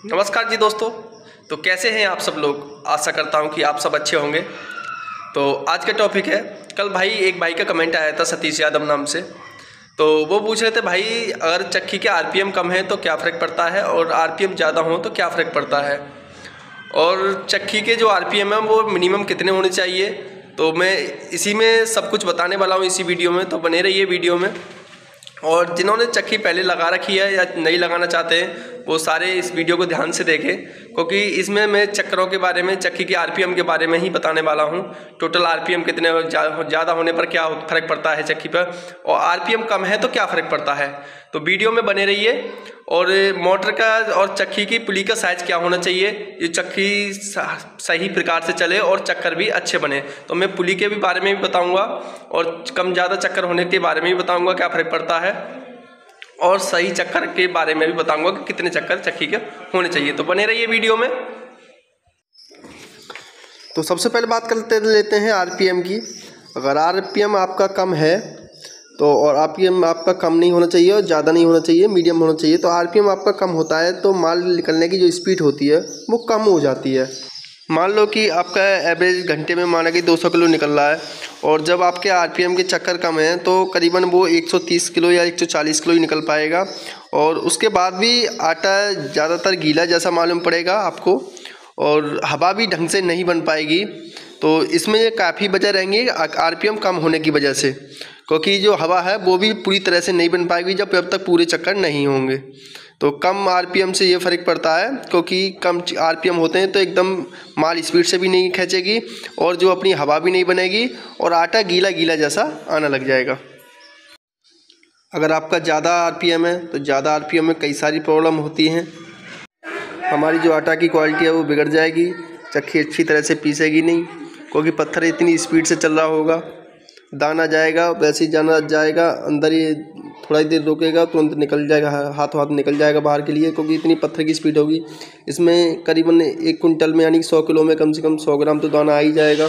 नमस्कार जी दोस्तों। तो कैसे हैं आप सब लोग। आशा करता हूं कि आप सब अच्छे होंगे। तो आज का टॉपिक है, कल एक भाई का कमेंट आया था सतीश यादव नाम से। तो वो पूछ रहे थे भाई अगर चक्की के आरपीएम कम है तो क्या फ़र्क पड़ता है और आरपीएम ज़्यादा हो तो क्या फ़र्क पड़ता है, और चक्की के जो आरपीएम है वो मिनिमम कितने होने चाहिए। तो मैं इसी में सब कुछ बताने वाला हूँ इसी वीडियो में, तो बने रहिए वीडियो में। और जिन्होंने चक्की पहले लगा रखी है या नहीं लगाना चाहते हैं वो सारे इस वीडियो को ध्यान से देखें, क्योंकि इसमें मैं चक्करों के बारे में, चक्की के आरपीएम के बारे में ही बताने वाला हूं। टोटल आरपीएम कितने ज़्यादा होने पर क्या फ़र्क पड़ता है चक्की पर, और आरपीएम कम है तो क्या फ़र्क पड़ता है। तो वीडियो में बने रहिए। और मोटर का और चक्की की पुली का साइज़ क्या होना चाहिए, ये चक्की सही प्रकार से चले और चक्कर भी अच्छे बने। तो मैं पुली के भी बारे में भी बताऊंगा और कम ज़्यादा चक्कर होने के बारे में भी बताऊंगा क्या फ़र्क पड़ता है, और सही चक्कर के बारे में भी बताऊंगा कि कितने चक्कर चक्की के होने चाहिए। तो बने रहिए वीडियो में। तो सबसे पहले बात करते लेते हैं आरपीएम की। अगर आरपीएम आपका कम है तो, और आरपीएम आपका कम नहीं होना चाहिए और ज़्यादा नहीं होना चाहिए, मीडियम होना चाहिए। तो आरपीएम आपका कम होता है तो माल निकलने की जो स्पीड होती है वो कम हो जाती है। मान लो कि आपका एवरेज घंटे में माना कि 200 किलो निकल रहा है, और जब आपके आरपीएम के चक्कर कम हैं तो करीबन वो 130 किलो या 140 किलो ही निकल पाएगा। और उसके बाद भी आटा ज़्यादातर गीला जैसा मालूम पड़ेगा आपको, और हवा भी ढंग से नहीं बन पाएगी। तो इसमें ये काफ़ी वजह रहेंगी आरपीएम कम होने की वजह से, क्योंकि जो हवा है वो भी पूरी तरह से नहीं बन पाएगी जब तक पूरे चक्कर नहीं होंगे। तो कम आरपीएम से ये फ़र्क पड़ता है, क्योंकि कम आरपीएम होते हैं तो एकदम माल स्पीड से भी नहीं खींचेगी और जो अपनी हवा भी नहीं बनेगी और आटा गीला गीला जैसा आना लग जाएगा। अगर आपका ज़्यादा आरपीएम है तो ज़्यादा आरपीएम में कई सारी प्रॉब्लम होती हैं। हमारी जो आटा की क्वालिटी है वो बिगड़ जाएगी, चक्की अच्छी तरह से पीसेगी नहीं, क्योंकि पत्थर इतनी स्पीड से चल रहा होगा। दाना जाएगा वैसे ही जाना जाएगा अंदर, ये थोड़ा ही देर रुकेगा तुरंत निकल जाएगा, हाथों हाथ निकल जाएगा बाहर के लिए, क्योंकि इतनी पत्थर की स्पीड होगी। इसमें करीबन 1 कुंटल में यानी 100 किलो में कम से कम 100 ग्राम तो दाना आ ही जाएगा।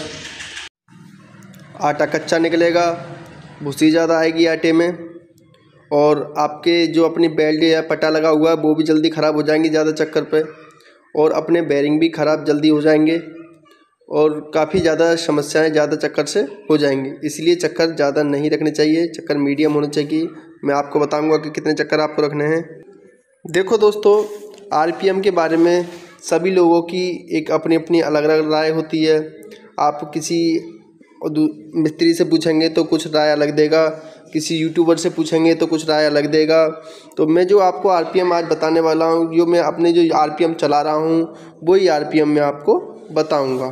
आटा कच्चा निकलेगा, भूसी ज़्यादा आएगी आटे में, और आपके जो अपनी बेल्ट या पटा लगा हुआ है वो भी जल्दी ख़राब हो जाएंगी ज़्यादा चक्कर पे, और अपने बेरिंग भी ख़राब जल्दी हो जाएंगे, और काफ़ी ज़्यादा समस्याएं ज़्यादा चक्कर से हो जाएंगी। इसलिए चक्कर ज़्यादा नहीं रखने चाहिए, चक्कर मीडियम होने चाहिए। मैं आपको बताऊंगा कि कितने चक्कर आपको रखने हैं। देखो दोस्तों, आरपीएम के बारे में सभी लोगों की एक अपनी अपनी अलग अलग राय होती है। आप किसी मिस्त्री से पूछेंगे तो कुछ राय अलग देगा, किसी यूट्यूबर से पूछेंगे तो कुछ राय अलग देगा। तो मैं जो आपको आरपीएम आज बताने वाला हूँ, जो मैं अपने जो आरपीएम चला रहा हूँ वही आरपीएम मैं आपको बताऊँगा।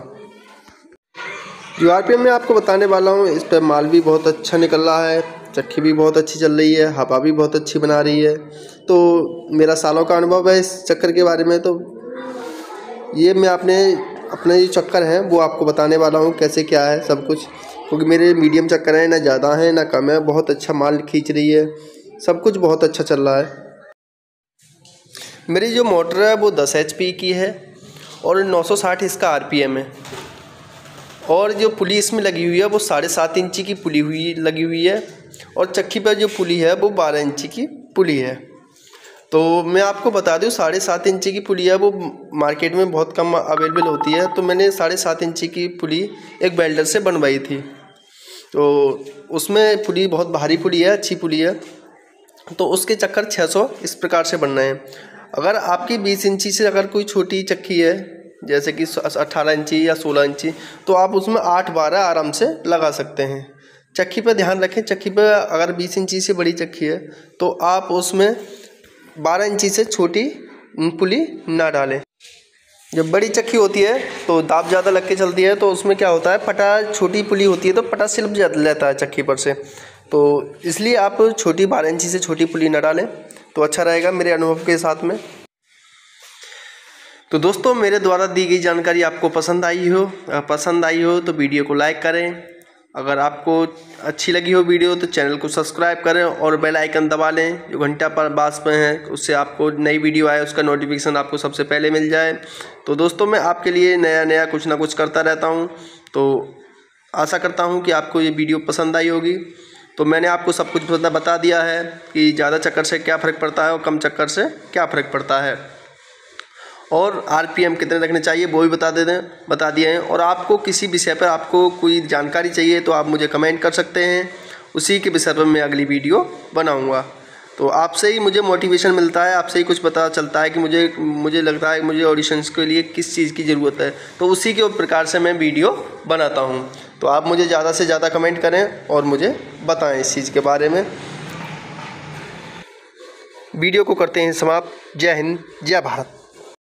जो आरपीएम मैं आपको बताने वाला हूँ इस पर माल भी बहुत अच्छा निकल रहा है, चक्की भी बहुत अच्छी चल रही है, हवा भी बहुत अच्छी बना रही है। तो मेरा सालों का अनुभव है इस चक्कर के बारे में। तो ये मैं अपने जो चक्कर हैं वो आपको बताने वाला हूँ कैसे क्या है सब कुछ, क्योंकि मेरे मीडियम चक्कर हैं, ना ज़्यादा है ना कम है, बहुत अच्छा माल खींच रही है, सब कुछ बहुत अच्छा चल रहा है। मेरी जो मोटर है वो 10 HP की है और 960 इसका आरपीएम है, और जो पुली इसमें लगी हुई है वो 7.5 इंची की पुली लगी हुई है, और चक्की पर जो पुली है वो 12 इंची की पुली है। तो मैं आपको बता दूं 7.5 इंची की पुली है वो मार्केट में बहुत कम अवेलेबल होती है। तो मैंने 7.5 इंची की पुली एक वेल्डर से बनवाई थी। तो उसमें पुली बहुत भारी पुली है, अच्छी पुली है। तो उसके चक्कर 600 इस प्रकार से बनना है। अगर आपकी 20 इंची से अगर कोई छोटी चक्की है जैसे कि 18 इंची या 16 इंची, तो आप उसमें 8-12 आराम से लगा सकते हैं। चक्की पर ध्यान रखें, चक्की पर अगर 20 इंची से बड़ी चक्की है तो आप उसमें 12 इंची से छोटी पुली ना डालें। जब बड़ी चक्की होती है तो दाब ज़्यादा लग के चलती है, तो उसमें क्या होता है, पटा छोटी पुली होती है तो पटा स्लिप जाता है चक्की पर से। तो इसलिए आप छोटी 12 इंची से छोटी पुली ना डालें तो अच्छा रहेगा मेरे अनुभव के साथ में। तो दोस्तों, मेरे द्वारा दी गई जानकारी आपको पसंद आई हो तो वीडियो को लाइक करें। अगर आपको अच्छी लगी हो वीडियो तो चैनल को सब्सक्राइब करें और बेल आइकन दबा लें जो घंटा पर पास में है, उससे आपको नई वीडियो आए उसका नोटिफिकेशन आपको सबसे पहले मिल जाए। तो दोस्तों, मैं आपके लिए नया कुछ ना कुछ करता रहता हूं, तो आशा करता हूं कि आपको ये वीडियो पसंद आई होगी। तो मैंने आपको सब कुछ बता दिया है कि ज़्यादा चक्कर से क्या फ़र्क पड़ता है और कम चक्कर से क्या फ़र्क पड़ता है। और RPM कितने रखने चाहिए वो भी बता दिए हैं। और आपको किसी विषय पर आपको कोई जानकारी चाहिए तो आप मुझे कमेंट कर सकते हैं, उसी के विषय पर मैं अगली वीडियो बनाऊंगा। तो आपसे ही मुझे मोटिवेशन मिलता है, आपसे ही कुछ पता चलता है कि मुझे लगता है मुझे ऑडिशंस के लिए किस चीज़ की ज़रूरत है, तो उसी के प्रकार से मैं वीडियो बनाता हूँ। तो आप मुझे ज़्यादा से ज़्यादा कमेंट करें और मुझे बताएं इस चीज़ के बारे में। वीडियो को करते हैं समाप्त। जय हिंद, जय भारत।